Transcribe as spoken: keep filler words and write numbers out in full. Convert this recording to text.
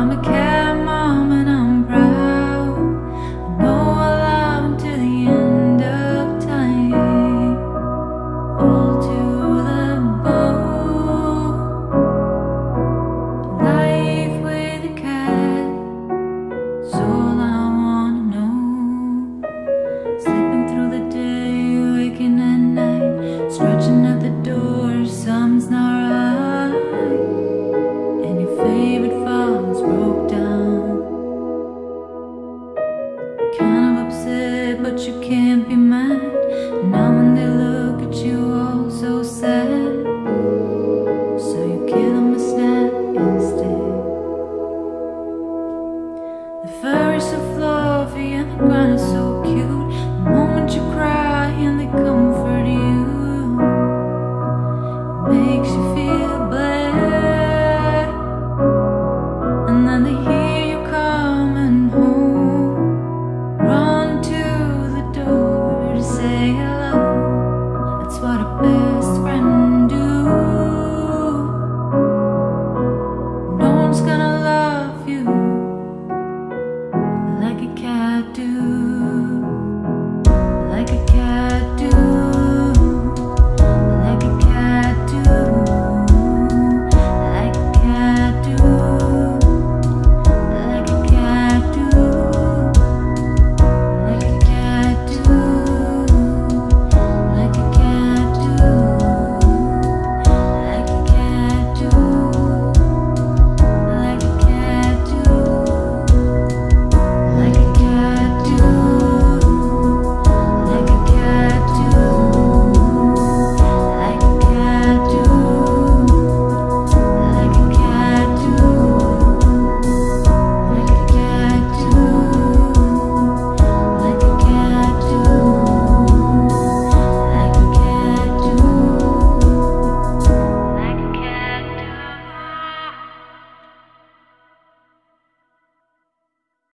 I'm a cat mom and I'm proud. I know I'll love him to the end of time. All to the bone. Life with a cat, that's all I wanna know. Sleeping through the day, waking at night, stretching at the door, something's not right. And your favorite file's broke down. Kind of upset, but you can't be mad. Now when they look at you all so sad, so you give them a snap instead. The fur is so fluffy and the ground is so cute. The moment you cry and they comfort you, it makes you feel bad. And then they hear